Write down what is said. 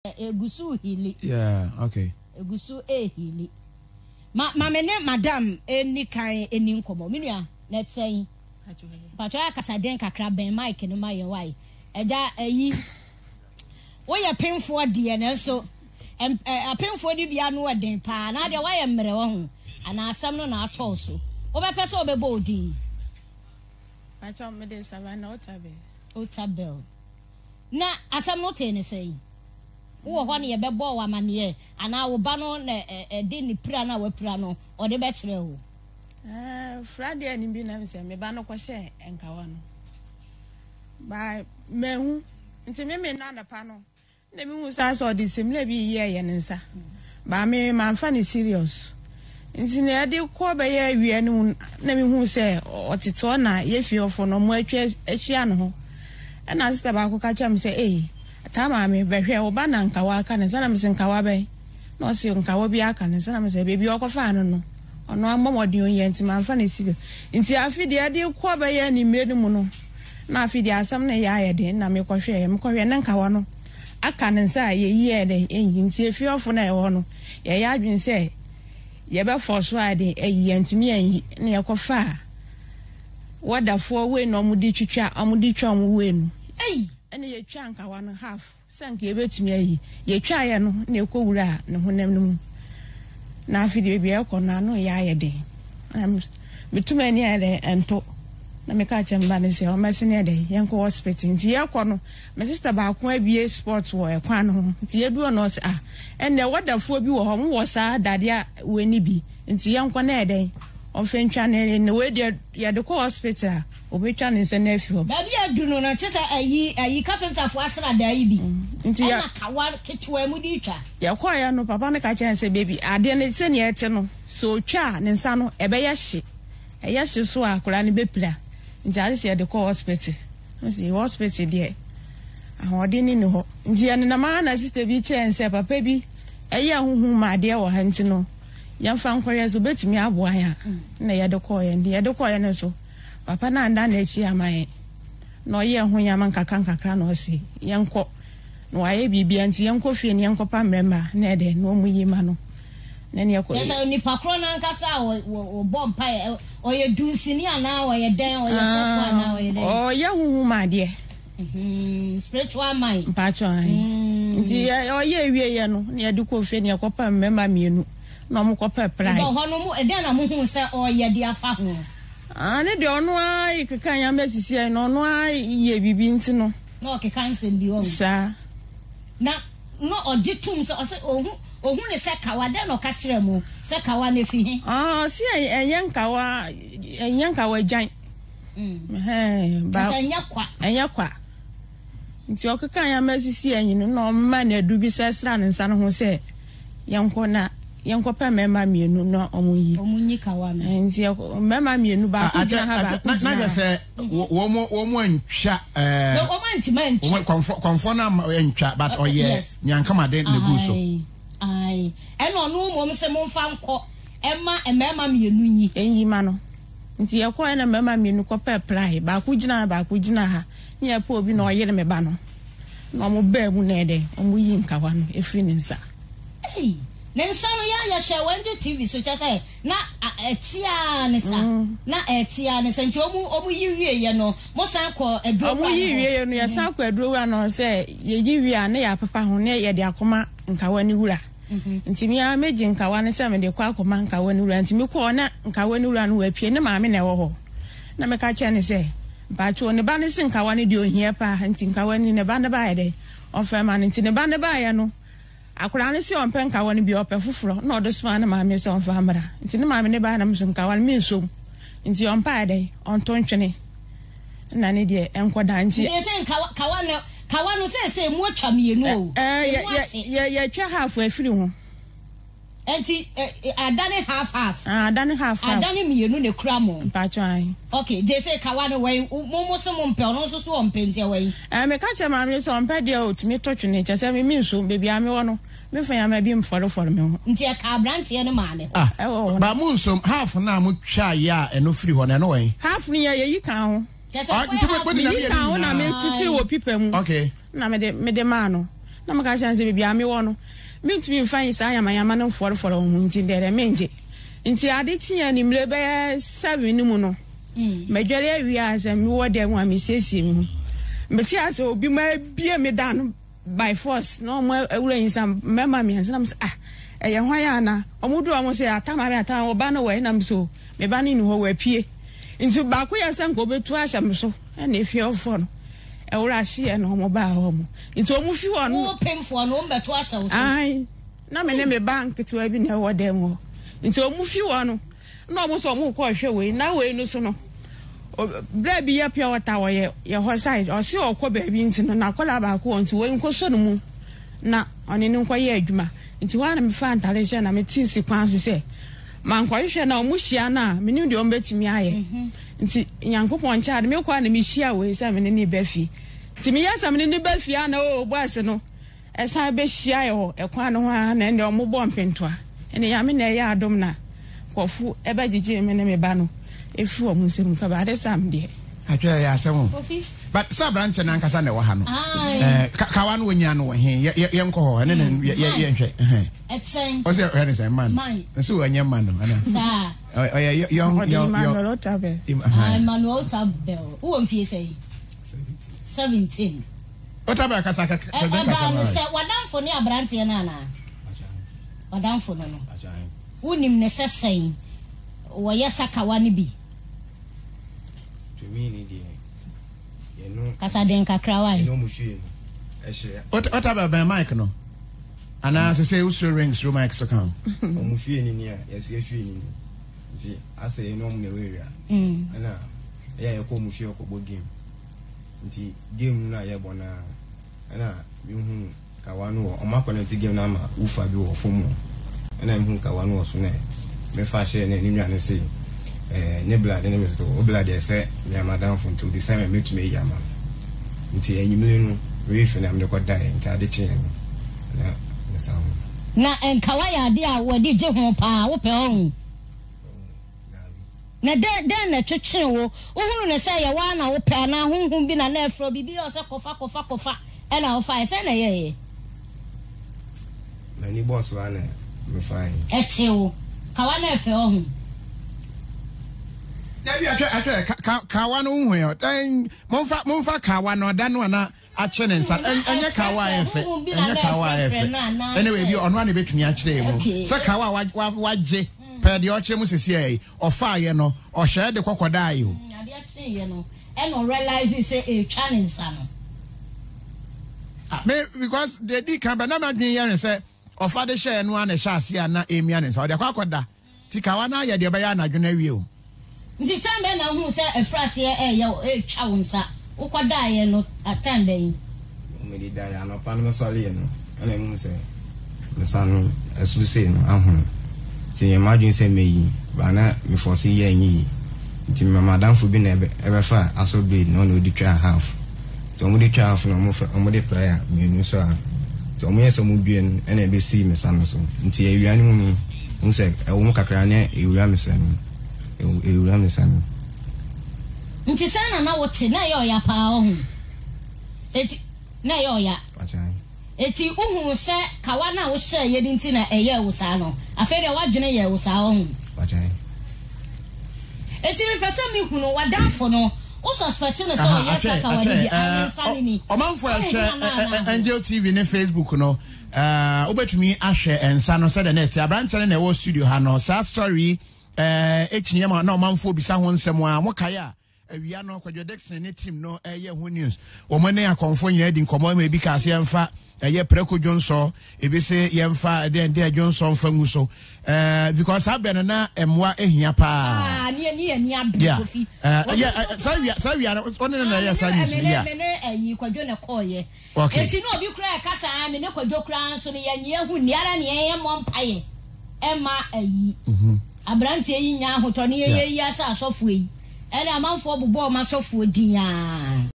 egusu hili. Yeah, okay. Egusu hili. Mene madam eni kan eni nkomo. Minua let's say Patricia Kasaden kakra ben Mike no ma ye why. Eja eyi wo ye penfo de na so penfo ni bia no den pa na de wa ye mmere wo ho ana asam no na atọ so. Wo be pese obebo odin. Pacho me de savana Otabel. Na asam no te ne sei. Wo ho ne ye bebo wa mane ana wo ba no na de ni pra na wa pra no o de be kire wo. Friday ni bi na se me ba no kwhye enkawa no. Ba mehu nti me na pa no. Na me hu sa so de simle bi ye nsa. Ba me man fa ni serious. Nti na de ko be ye awie no na me hu se otito na ye fi ofo no mo atwa ahia no ho. Na sister ba ko ka cha me se tama me behwe wo ba na nkawa aka ne sana me se nkawa be no se nkawa bi aka ne sana me se bebi okofa no ono amomodi onye nti man fa na sigo nti afide de ko be ye ni mire mu no na afide asam na ya ye de na me kohwe na nkawa no aka ne nsa ye ye de enyi nti efi ofo na ye ho no ye ya adwen se ye be forso ade eyi ntimi enyi na ye kofa wadafo we no omudi twa mu we no ene ye twa nkawa no half sanka ebetumi ayi ye twa ye no na ekowura ne honam no mu na afide bia ekona no ya ye de bituma ni ade ento na me ka chemba ne se o mesene de yenko hospital nti ye kono me sister ba ko abie sport wo e kwan no nti ye duo no se ene wadafo bi wo ho mo wo sa dade a we ni bi nti yenko na ede on fentwa ne we de ye de ko hospital obetwa ne se na afi ho ba bia dunu no chese ayi carpenter fo asra da yi bi nti ya kawa ketwa mu di twa ya kwa ya no papa ne ka chen se baby ade ne se ne ete no so twa ne nsa no ebe ya hye so akura ne bepira nti ade se de ko hospital nti hospital de ahode ni ho nti ya ne na ma na sister bi chen se papa bi eye ahuhu ma de wo ha nti no ya fa nkwere so betimi aboa ya na ya de ko ye ne so papa na anda na echi amaye no ye ho ya man kakra no si yenko no aye bibia nti yenko fie ne yenko pa mrema na ede no mu yima no na ne yakọ yesa ni pakro na nkasa o bompa o ye dunsini ana o ye den o ye sofo ana o ye den o ye huhu ma de spiritual mind pacho nti o ye wie ye no ne de ko fie ne yakọ pa mrema mienu no mu ko pa prai bo hono mu ede na mu hu se o ye de afa ho ne de ono ai keka ya mesisi no ono ai ye bibi nti no no keka nsen bi o sa na no ojitum se ohun ne se kawa de no ka kire mu se kawa na fi he si enyen kawa jan ba enya kwa nti okeka ya mesisi enyin no ma na adu bi se sra ne nsa no ho se yenko pa mema mienu no omunyi kawa no nti mema mienu ba ku gina ha ba na se wo mo antwa no wo mantima konfo na antwa but oye nyankama de ne guso ai eno no mo se mo mfa nko mema mienu nyi enyi ma no nti yakọ na mema mienu ko pa prai ba ku gina ha nya pa obi na oyere me ba no no mo ba mu na ede omuyi nkawa no efiri ne nsa Nensano ya shawanje TV so chasa na etia nesa na etia nesa nti omu yiwie ye no mo san ko eduro omu yiwie ye no ya san ko eduro wa no se ye yiwie ane ya papa ho ne ye de akoma nkawa ni wura nti mi ya meji nkawa ne se me de kwa akoma nkawa ni wura nti mi ko na nkawa ni wura no wa pie ne maame na ewo ho na me ka che ne se ba cho ne ba ne se nkawa ne de ohia pa nti nkawa ni ne ba ne ba ye de on fa ma nti ne ba ne ba ye no akura ne si on pen ka woni bi ope fufuro na odo sma na maame se on fa amara nti ne maame ne ba na mso nka wan mi nso nti on pa de on to ntwene na ne de enkoda nti ne se kawa no se mu atwa mienu o ye twa half afiri ho enti adane half adane mienu ne kura mo pa twan okay they say kawa no we mo se mo mpe no so on pente we me ka che maame se on pa de o timi to twene che se me nso bebi ame wo no me fa ya ma bi mforo me ho nti ka brante ne maame ba mu nso half na mu twa ya eno firi ho na no we half ni ya yi kan ho che se ko na me titiri wo pipa mu okay na me de ma no na maka chance be bia me wo no me to me find say yamayama no for nti dere menje nti ade chia ni mle be 7 ni mu no medwere awia as me wo dem wa me siesie me mbeti as obi ma bia me dan by force no mo awura insam member me hansa na me eye hwan ya na omudu omo say atama me atama oba no we na me so me ba ni ho wa pie nti ba ko ya san ko betu ahya me so na efie ofo no ewura hye no mo ba ho mo nti omu fi ho no pemfo no betu ahya wo so ai na me ne me bank to abi na wo dem ho nti omu fi ho no na omu so omu ko hwe we na we no so no bra bi ya pia wata wo ye ho side o si okọ ba bi nti no na kola ba ko nti we nko so no mu na oni ni nko ye adwuma nti wa na me fa ntare hye na me tinsi kwan so se man kwa hwe na omu hia na me ni de o betimi aye nti nyankopon chaade me kwa na me hia we se me ni ba fi nti me yasa me ni ba fi ana o boss no esa be hia yo ekwa no ha na ndi omu bo mpentoa ene ya me na ya adom na kofu e ba gigi me ne me ba no efi o mu nsem ka ba de sam de atwa ya asem but sa branch na nkasa na wo ha no kawa no wonya no he ye nko ho ene ye nhwe etsen o se ene se man so wonya man no ana sa young Manuel Tabel Manuel Tabel who mfie say 17 Otabel kasa ka ba se wadanfo ne abrante na na wadanfo no no wonim ne sesɛn wo ye sakawa ne bi to me ni die ye no kasa den kakra wa no mu hwie no ehye Otabel ben mic no ana se say usro rings ro mic to come o mu hwie ni a yesu hwie ni nti ase no mu na weria ana ya ko mu hwie ko bo game nti game na ye bona ana mi hu kawa no o ma connect game na ma ufa bi wo fomu ana mi hu kawa no so na me fa share na ni nwane say ne blood ne me to o blood e say ya madam fun to the same me to me ya ma nti enyimire no we fi na me ko dai nti ade chi na me sam na enkawa ya de a wodi je ho pa wo pe on na den na twetwe wo hunu ne say ya wa na wo pe na hunhun bi na na afro bibi o se kofa ena o fa say na ye na ni boss wa na me fine echewo kawa na efe ohun ya kawa no hu yo dan monfa kawa no da no na ache ne nsa enye kawa efe anyway bi ono na betumi akire mu se kawa waje pe de o kire mu sesi ai o fa ye no o hye de kokoda ayo ade akire ye no e no realize say e twa ne nsa no me because the di kan ba na madwen ye say o fa de hye no ana hye ase ana emia ne nsa o de kokoda ti kawa na ye de be ya na dwena wie o ndi tambe na hu se efrase ye twa wonsa ukoda ye no atambe yi me di da ya no pa no so le no ana mu se me sanu esu se no ahun ti ye madwin se meyi ba na me force ye nyi ti me madam fu bi na ebe fa aso bed no no di twa half to mu di twa half no mo de prayer me nu so a to mo ye so mu bien ena be si me sanu so nti ye wiane mu se e wo mu kakra ne e wia me sanu ewura me sanu nti sana na wote na yo ya pa ohun eti na yo ya achai eti uhun se kawa na wo hye ye dinti na eye wo sa no afere wadwene ye wo sa ohun achai eti me pese mi hunu wadanfo no o suspect no so ye sakawa ni bi ansani ni o manfo ahwe Angel TV ne Facebook no obetumi ahwe ensa no se de net abranche na e wo studio ha no sa story echinyema na omanfo bisa ho nsem a mokaya awia no kwadwo Dexon ne team no eye ho news wo mo ne akonfo nyina di nkomo ma bi ka se yemfa eye Preko Johnson ebi se yemfa de Johnson fa nguso because abena na emwa ehia pa ni abikofi sawia na onne na ya sa news ya me ayi kwadwo ne koye enti no obi kura kasa me ne kwadwo kura nso ne yenye hu ni ara ne yenye mompaye ema ayi abranti yi nya ahotoni ye asa asofo yi ele amanfo bobo ma asofo din ya